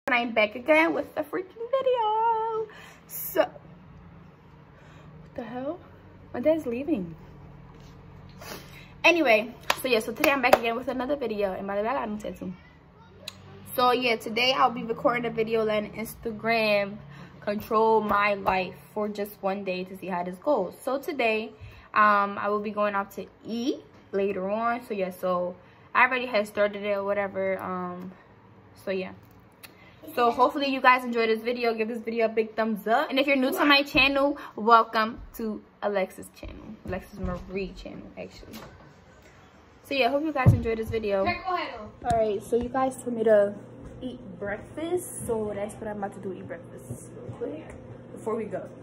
And I'm back again with the freaking video. So, what the hell? My dad's leaving. Anyway, so today I'm back again with another video. And by the way, I got a new tattoo. So yeah, today I'll be recording a video letting Instagram control my life for just one day to see how this goes. So today, I will be going out to eat later on. So yeah, so I already had started it or whatever. So yeah. So hopefully you guys enjoy this video. Give this video a big thumbs up. And if you're new to my channel, welcome to Alexis channel. Alexis Marie channel, actually. So yeah, hope you guys enjoy this video. Alright, so you guys told me to eat breakfast. So that's what I'm about to do, eat breakfast real quick before we go.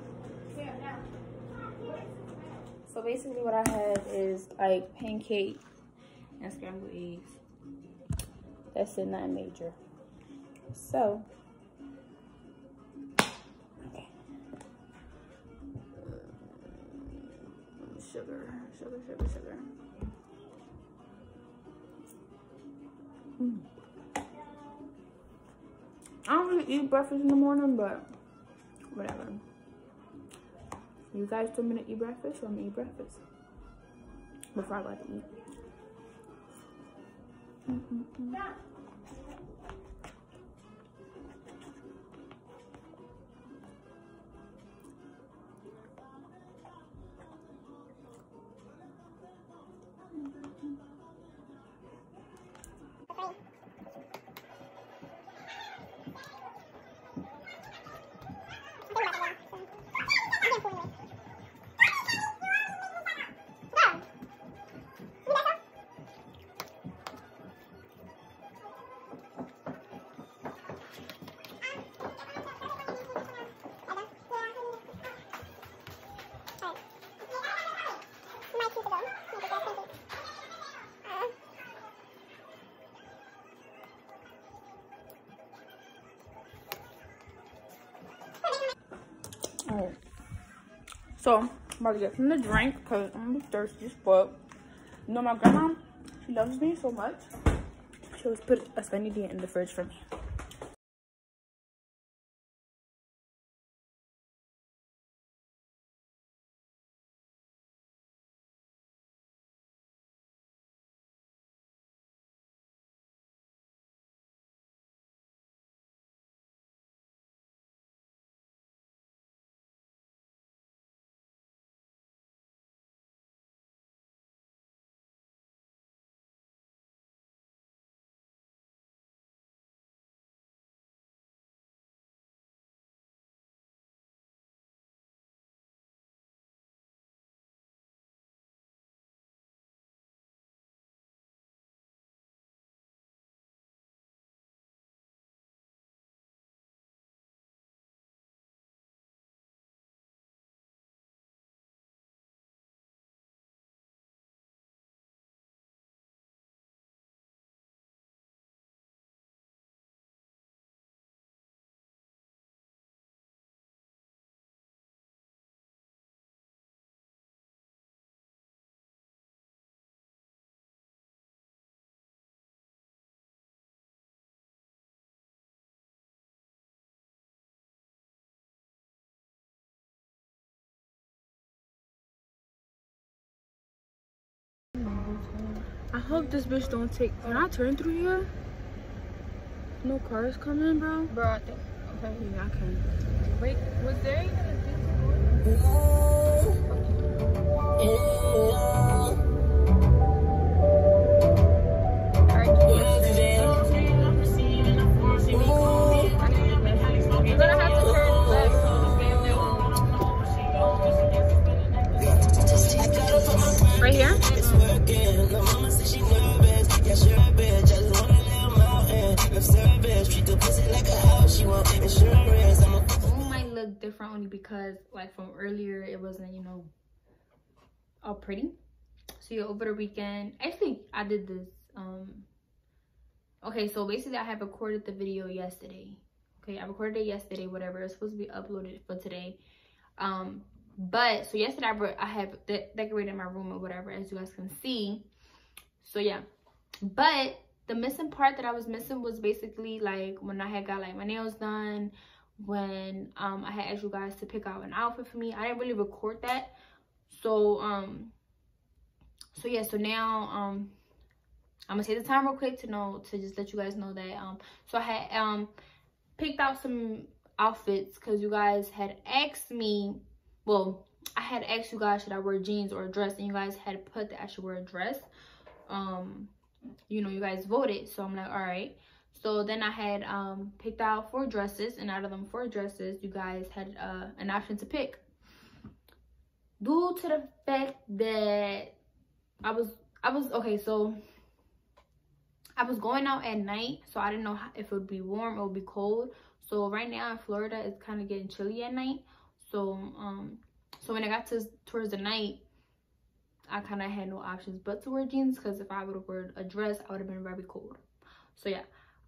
So basically what I have is like pancake and scrambled eggs. That's it, nothing major. So, okay. Sugar. I don't really eat breakfast in the morning, but whatever. You guys told me to eat breakfast, so I'm gonna eat breakfast before I go to eat. Alright, so I'm about to get some to drink because I'm thirsty as fuck. You know, my grandma, she loves me so much. She always put a Sunny D in the fridge for me. I hope this bitch don't take. Can I turn through here? No cars coming, bro. Bro, I think. Okay. Yeah, I can. Wait, was there even a You're gonna have to turn left. Right here? It might look different only because like from earlier it wasn't, you know, all pretty. So yeah, over the weekend, actually I did this okay, so basically I have recorded the video yesterday. Okay, I recorded it yesterday, whatever. It's supposed to be uploaded for today. But so yesterday I have decorated my room or whatever, as you guys can see. So yeah, but the missing part that I was missing was basically like when I had got like my nails done, when I had asked you guys to pick out an outfit for me. I didn't really record that. So yeah, so now I'm gonna take the time real quick to just let you guys know that so I had picked out some outfits because you guys had asked me, well, I had asked you guys should I wear jeans or a dress, and you guys had put that I should wear a dress. You know, you guys voted, so I'm like, all right. So then I had picked out 4 dresses, and out of them 4 dresses, you guys had an option to pick. Due to the fact that I was okay, so I was going out at night, so I didn't know if it would be warm or it would be cold. So right now in Florida, it's kind of getting chilly at night. So so when I got towards the night, I kind of had no options but to wear jeans, because if I would have worn a dress, I would have been very cold. So yeah,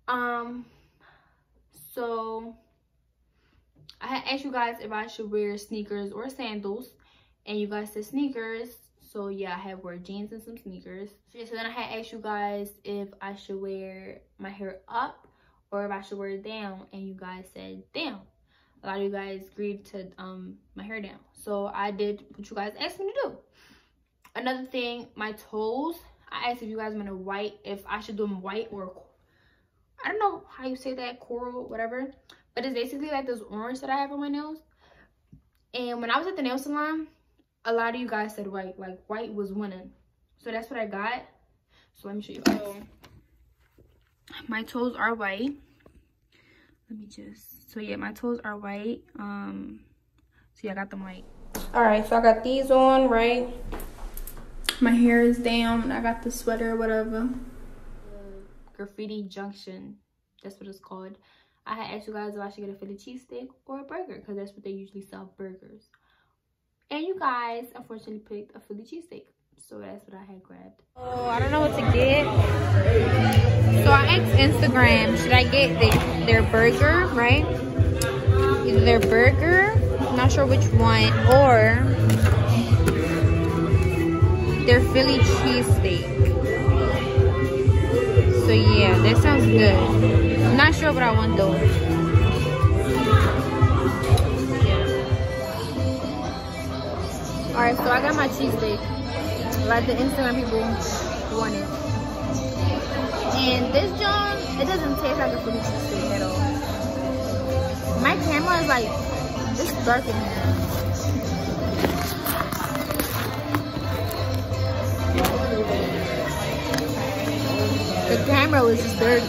so I had asked you guys if I should wear sneakers or sandals, and you guys said sneakers. So yeah, I had wore jeans and some sneakers. So yeah, so then I had asked you guys if I should wear my hair up or if I should wear it down, and you guys said down. A lot of you guys agreed to my hair down, so I did what you guys asked me to do. Another thing, my toes, I asked if you guys wanted white, if I should do them white or, I don't know how you say that, coral, whatever, but it's basically like this orange that I have on my nails. And when I was at the nail salon, a lot of you guys said white, like white was winning, so that's what I got. So let me show you guys. So my toes are white. Let me just, so yeah, my toes are white. So yeah, I got them white. All right, so I got these on, right? My hair is down. I got the sweater, whatever. Graffiti Junction, that's what it's called. I had asked you guys if I should get a Philly cheesesteak or a burger, because that's what they usually sell, burgers. And you guys unfortunately picked a Philly cheesesteak, so that's what I had grabbed. Oh, I don't know what to get. So I asked Instagram, should I get their burger, right? Either their burger, I'm not sure which one, or their Philly cheesesteak. So yeah, that sounds good. I'm not sure what I want though. Alright, so I got my cheesesteak like the Instagram people wanted. And this John, it doesn't taste like a Philly cheesesteak at all. My camera is like, it's dark in here. The camera was just dirty.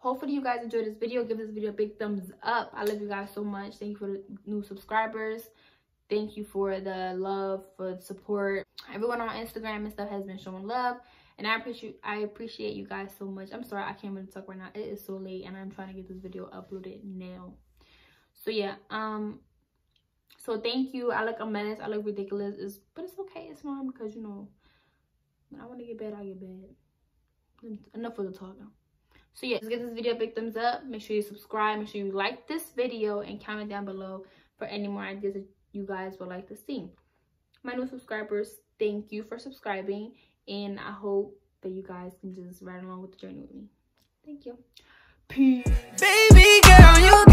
hopefully you guys enjoyed this video. Give this video a big thumbs up. I love you guys so much. Thank you for the new subscribers. Thank you for the love, for the support. Everyone on Instagram and stuff has been showing love, and I appreciate you guys so much. I'm sorry I can't really talk right now. It is so late and I'm trying to get this video uploaded now. So yeah, so thank you. I look a mess, I look ridiculous, but it's okay. It's fine, because you know, when I want to get bad, I get bad. Enough of the talking. So yeah, just give this video a big thumbs up. Make sure you subscribe. Make sure you like this video and comment down below for any more ideas that you guys would like to see. My new subscribers, thank you for subscribing, and I hope that you guys can just ride along with the journey with me. Thank you. Peace. Baby girl, you